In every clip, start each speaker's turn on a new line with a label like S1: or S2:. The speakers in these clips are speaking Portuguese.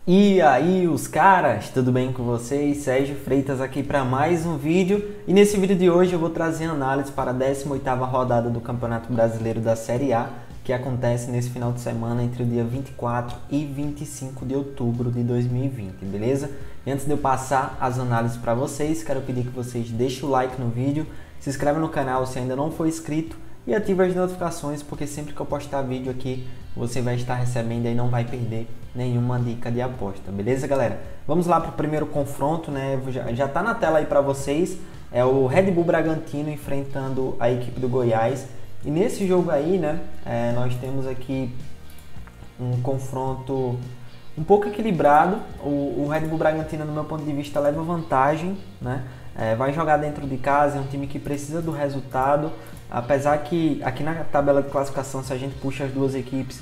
S1: E aí, os caras, tudo bem com vocês? Sérgio Freitas aqui para mais um vídeo. E nesse vídeo de hoje eu vou trazer análise para a 18ª rodada do Campeonato Brasileiro da Série A, que acontece nesse final de semana entre o dia 24 e 25 de outubro de 2020, beleza? E antes de eu passar as análises para vocês, quero pedir que vocês deixem o like no vídeo, se inscreve no canal se ainda não for inscrito e ative as notificações, porque sempre que eu postar vídeo aqui, você vai estar recebendo e não vai perder nenhuma dica de aposta, beleza, galera? Vamos lá para o primeiro confronto, né? Já tá na tela aí para vocês, é o Red Bull Bragantino enfrentando a equipe do Goiás. E nesse jogo aí, né, nós temos aqui um confronto um pouco equilibrado. O Red Bull Bragantino, no meu ponto de vista, leva vantagem, né? Vai jogar dentro de casa, é um time que precisa do resultado, apesar que aqui na tabela de classificação, se a gente puxa as duas equipes,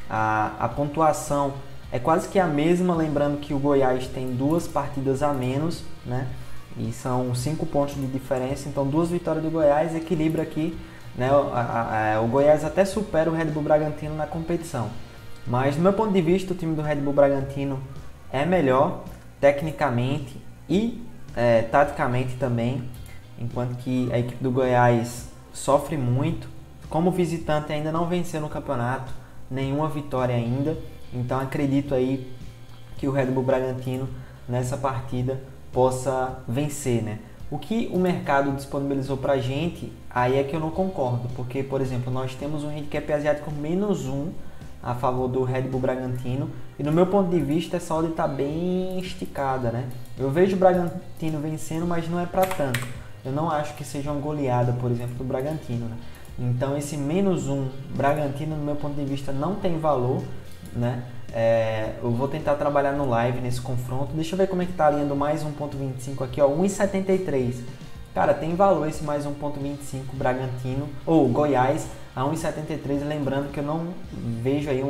S1: a pontuação é quase que a mesma, lembrando que o Goiás tem 2 partidas a menos, né? E são 5 pontos de diferença, então 2 vitórias do Goiás equilibra aqui, né? O Goiás até supera o Red Bull Bragantino na competição. Mas, do meu ponto de vista, o time do Red Bull Bragantino é melhor, tecnicamente e taticamente também, enquanto que a equipe do Goiás sofre muito. Como visitante ainda não venceu no campeonato, nenhuma vitória ainda, então acredito aí que o Red Bull Bragantino nessa partida possa vencer, né? O que o mercado disponibilizou pra gente, aí é que eu não concordo, porque, por exemplo, nós temos um handicap asiático -1 a favor do Red Bull Bragantino, e no meu ponto de vista essa odd está bem esticada, né? Eu vejo o Bragantino vencendo, mas não é para tanto. Eu não acho que seja uma goleada, por exemplo, do Bragantino, né? Então esse -1 Bragantino, no meu ponto de vista, não tem valor, né? Eu vou tentar trabalhar no live nesse confronto. Deixa eu ver como é que tá a linha do mais 1.25 aqui, ó, 1,73. Cara, tem valor esse mais 1.25 Bragantino, ou Goiás, a 1,73. Lembrando que eu não vejo aí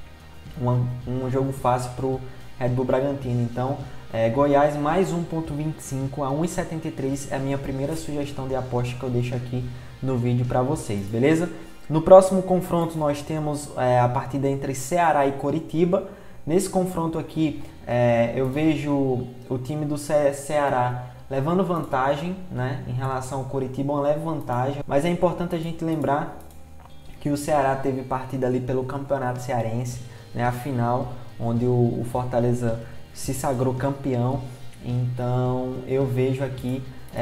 S1: um jogo fácil pro Red Bull Bragantino. Então, Goiás mais 1.25 a 1,73 é a minha primeira sugestão de aposta que eu deixo aqui no vídeo para vocês, beleza? No próximo confronto nós temos a partida entre Ceará e Coritiba. Nesse confronto aqui eu vejo o time do Ceará levando vantagem, né, em relação ao Coritiba, uma leve vantagem. Mas é importante a gente lembrar que o Ceará teve partida ali pelo Campeonato Cearense, né, a final, onde o Fortaleza se sagrou campeão. Então eu vejo aqui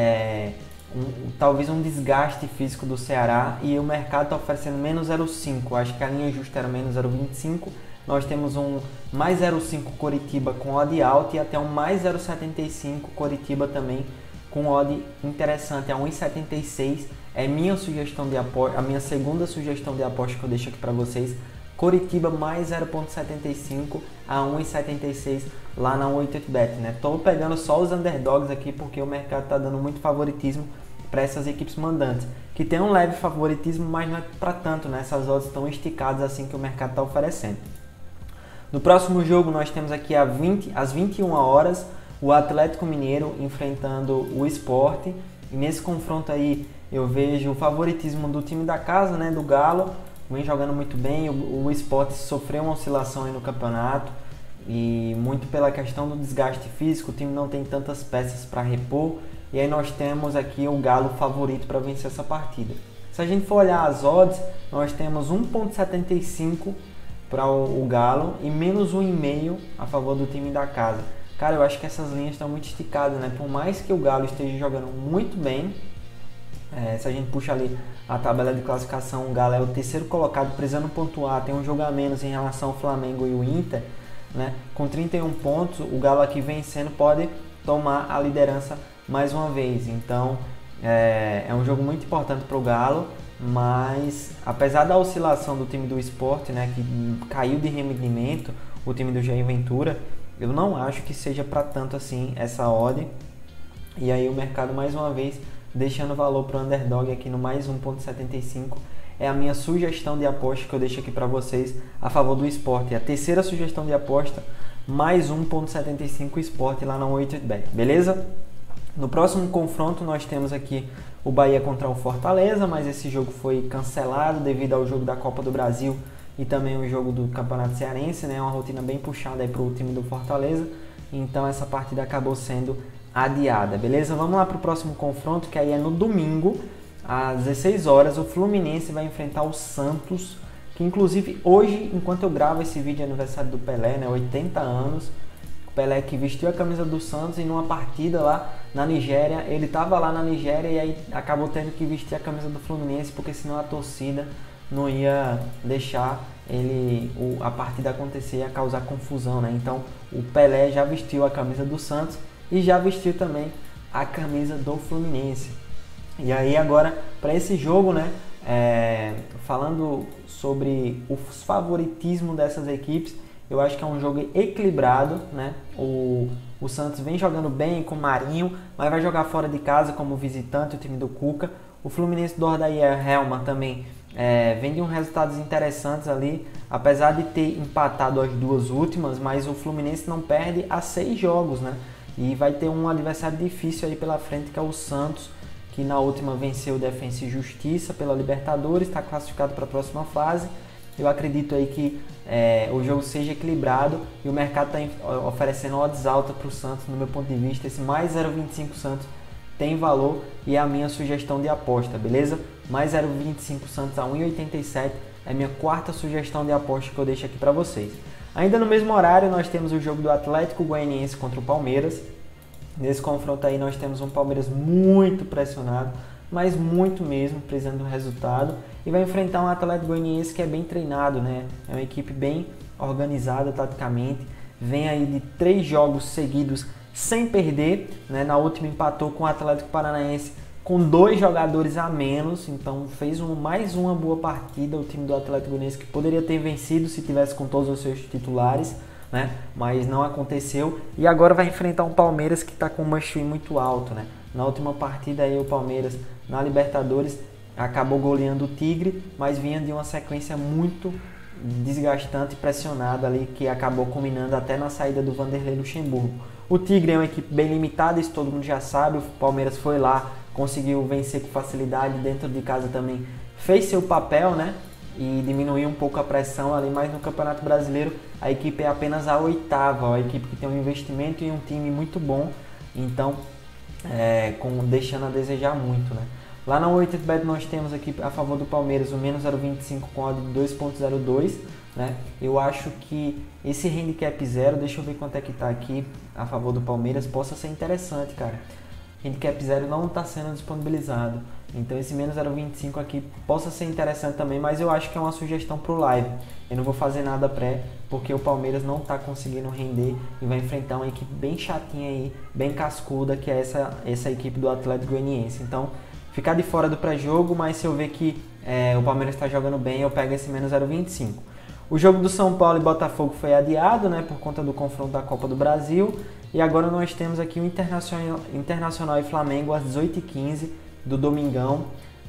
S1: talvez um desgaste físico do Ceará, e o mercado está oferecendo -0,5. Acho que a linha justa era -0,25. Nós temos um mais 0,5 Coritiba com odd alta e até um mais 0,75 Coritiba também com odd interessante a 1,76. É minha sugestão de aposta, a minha segunda sugestão de aposta que eu deixo aqui para vocês. Coritiba mais 0,75 a 1,76 lá na 188bet, né? Tô pegando só os underdogs aqui porque o mercado tá dando muito favoritismo para essas equipes mandantes, que tem um leve favoritismo, mas não é para tanto, né? Essas odds estão esticadas assim que o mercado está oferecendo. No próximo jogo nós temos aqui às 21 horas o Atlético Mineiro enfrentando o Sport, e nesse confronto aí eu vejo o favoritismo do time da casa, né, do Galo, vem jogando muito bem. O Sport sofreu uma oscilação aí no campeonato, e muito pela questão do desgaste físico, o time não tem tantas peças para repor, e aí nós temos aqui o Galo favorito para vencer essa partida. Se a gente for olhar as odds, nós temos 1,75 para o Galo e -1,5 a favor do time da casa. Cara, eu acho que essas linhas estão muito esticadas, né? Por mais que o Galo esteja jogando muito bem, se a gente puxa ali a tabela de classificação, o Galo é o terceiro colocado, precisando pontuar, tem um jogo a menos em relação ao Flamengo e o Inter, né? Com 31 pontos, o Galo aqui vencendo pode tomar a liderança mais uma vez. Então é um jogo muito importante para o Galo, mas apesar da oscilação do time do Sport, né, que caiu de rendimento, o time do Jair Ventura, eu não acho que seja para tanto assim essa odd. E aí o mercado mais uma vez deixando valor para o underdog aqui no mais 1,75. É a minha sugestão de aposta que eu deixo aqui para vocês a favor do Sport. E a terceira sugestão de aposta, mais 1,75 Sport lá na 188bet, beleza? No próximo confronto nós temos aqui o Bahia contra o Fortaleza, mas esse jogo foi cancelado devido ao jogo da Copa do Brasil e também o jogo do Campeonato Cearense, né? Uma rotina bem puxada aí para o time do Fortaleza, então essa partida acabou sendo adiada, beleza? Vamos lá para o próximo confronto, que aí é no domingo, às 16 horas, o Fluminense vai enfrentar o Santos, que inclusive hoje, enquanto eu gravo esse vídeo, é aniversário do Pelé, né? 80 anos, o Pelé que vestiu a camisa do Santos e numa partida lá na Nigéria, ele estava lá na Nigéria e aí acabou tendo que vestir a camisa do Fluminense, porque senão a torcida não ia deixar a partida acontecer, ia causar confusão, né? Então o Pelé já vestiu a camisa do Santos e já vestiu também a camisa do Fluminense. E aí agora para esse jogo, né? Falando sobre os favoritismo dessas equipes, eu acho que é um jogo equilibrado, né? O Santos vem jogando bem com o Marinho, mas vai jogar fora de casa como visitante, o time do Cuca. O Fluminense do Odair Helma também vem de uns resultados interessantes ali, apesar de ter empatado as duas últimas, mas o Fluminense não perde há 6 jogos, né? E vai ter um adversário difícil aí pela frente, que é o Santos, que na última venceu o Defensa e Justiça pela Libertadores, está classificado para a próxima fase. Eu acredito aí que o jogo seja equilibrado e o mercado está oferecendo odds alta para o Santos, no meu ponto de vista. Esse mais 0,25 Santos tem valor e é a minha sugestão de aposta, beleza? Mais 0,25 Santos a 1,87 é a minha quarta sugestão de aposta que eu deixo aqui para vocês. Ainda no mesmo horário nós temos o jogo do Atlético Goianiense contra o Palmeiras. Nesse confronto aí nós temos um Palmeiras muito pressionado, mas muito mesmo, precisando do resultado, e vai enfrentar um Atlético Goianiense que é bem treinado, né? É uma equipe bem organizada taticamente, vem aí de 3 jogos seguidos sem perder, né? Na última empatou com o Atlético Paranaense com 2 jogadores a menos, então fez mais uma boa partida o time do Atlético Goianiense, que poderia ter vencido se tivesse com todos os seus titulares, né? Mas não aconteceu, e agora vai enfrentar um Palmeiras que está com um must-win muito alto, né? Na última partida aí o Palmeiras na Libertadores acabou goleando o Tigre, mas vinha de uma sequência muito desgastante e pressionada ali, que acabou culminando até na saída do Vanderlei Luxemburgo. O Tigre é uma equipe bem limitada, isso todo mundo já sabe. O Palmeiras foi lá, conseguiu vencer com facilidade, dentro de casa também fez seu papel, né? E diminuiu um pouco a pressão ali, mas no Campeonato Brasileiro a equipe é apenas a 8ª, a equipe que tem um investimento e um time muito bom, então deixando a desejar muito, né? Lá na 8bet nós temos aqui a favor do Palmeiras o menos 0,25 com odd de 2,02, né? Eu acho que esse handicap 0, deixa eu ver quanto é que tá aqui a favor do Palmeiras, possa ser interessante, cara. Handicap 0 não está sendo disponibilizado, então esse menos 0,25 aqui possa ser interessante também, mas eu acho que é uma sugestão pro live. Eu não vou fazer nada pré, porque o Palmeiras não está conseguindo render e vai enfrentar uma equipe bem chatinha aí, bem cascuda, que é essa equipe do Atlético Goianiense. Então, ficar de fora do pré-jogo, mas se eu ver que o Palmeiras está jogando bem, eu pego esse menos 0,25. O jogo do São Paulo e Botafogo foi adiado, né, por conta do confronto da Copa do Brasil. E agora nós temos aqui o Internacional e Flamengo às 18h15 do domingão.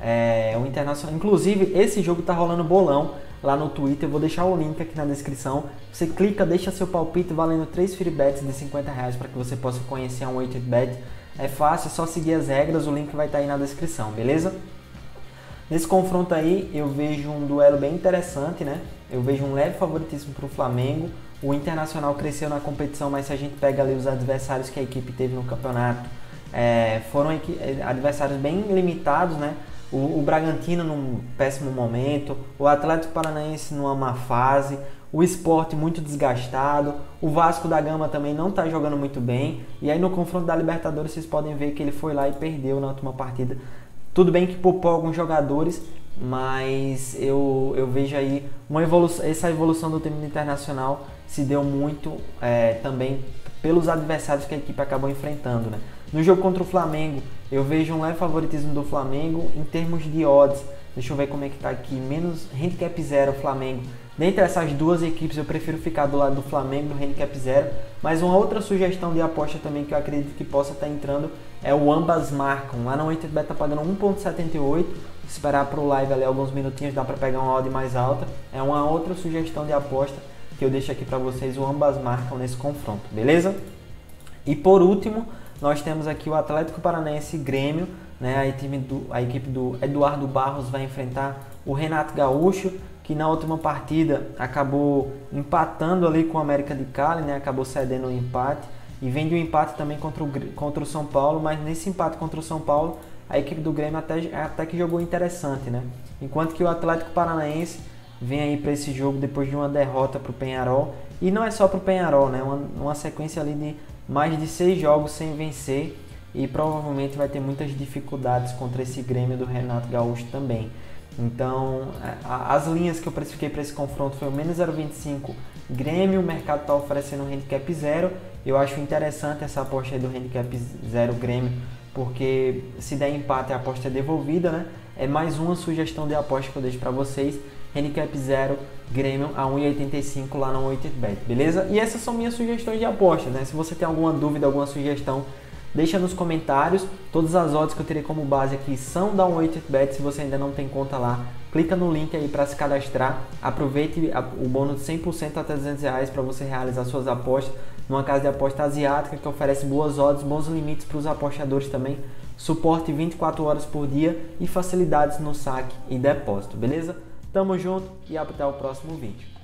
S1: O Internacional, inclusive, esse jogo tá rolando bolão lá no Twitter. Eu vou deixar o link aqui na descrição. Você clica, deixa seu palpite valendo 3 free bets de R$50 para que você possa conhecer um 8bet. É fácil, é só seguir as regras, o link vai estar aí na descrição, beleza? Nesse confronto aí, eu vejo um duelo bem interessante, né? Eu vejo um leve favoritismo para o Flamengo. O Internacional cresceu na competição, mas se a gente pega ali os adversários que a equipe teve no campeonato, foram adversários bem limitados, né? O Bragantino num péssimo momento, o Atlético Paranaense numa má fase, o Sport muito desgastado, o Vasco da Gama também não está jogando muito bem, e aí no confronto da Libertadores vocês podem ver que ele foi lá e perdeu na última partida. Tudo bem que poupou alguns jogadores, mas eu vejo aí essa evolução do time internacional se deu muito também pelos adversários que a equipe acabou enfrentando, né? No jogo contra o Flamengo, eu vejo um leve favoritismo do Flamengo em termos de odds. Deixa eu ver como é que tá aqui. Menos handicap 0 Flamengo. Dentre essas duas equipes, eu prefiro ficar do lado do Flamengo no handicap 0. Mas uma outra sugestão de aposta também que eu acredito que possa estar entrando é o ambas marcam. Lá na 8bet tá pagando 1,78. Esperar pro live ali alguns minutinhos, dá para pegar uma odd mais alta. É uma outra sugestão de aposta que eu deixo aqui para vocês, o ambas marcam nesse confronto, beleza? E por último, nós temos aqui o Atlético Paranaense e Grêmio, né? A equipe do Eduardo Barros vai enfrentar o Renato Gaúcho, que na última partida acabou empatando ali com o América de Cali, né? Acabou cedendo um empate e vem de um empate também contra o São Paulo, mas nesse empate contra o São Paulo a equipe do Grêmio até que jogou interessante, né? Enquanto que o Atlético Paranaense vem aí para esse jogo depois de uma derrota para o Peñarol, e não é só para o Peñarol, né? Uma sequência ali de mais de 6 jogos sem vencer, e provavelmente vai ter muitas dificuldades contra esse Grêmio do Renato Gaúcho também. Então, as linhas que eu precifiquei para esse confronto foi o menos 0,25 Grêmio, o mercado está oferecendo um handicap 0. Eu acho interessante essa aposta aí do handicap 0 Grêmio, porque se der empate a aposta é devolvida, né? É mais uma sugestão de aposta que eu deixo para vocês. Handicap 0 Grêmio a 1,85 lá no 8bet, beleza? E essas são minhas sugestões de aposta, né? Se você tem alguma dúvida, alguma sugestão, deixa nos comentários. Todas as odds que eu terei como base aqui são da 1xBet. Se você ainda não tem conta lá, clica no link aí para se cadastrar. Aproveite o bônus de 100% até R$200 para você realizar suas apostas numa casa de aposta asiática que oferece boas odds, bons limites para os apostadores também, suporte 24 horas por dia e facilidades no saque e depósito, beleza? Tamo junto e até o próximo vídeo.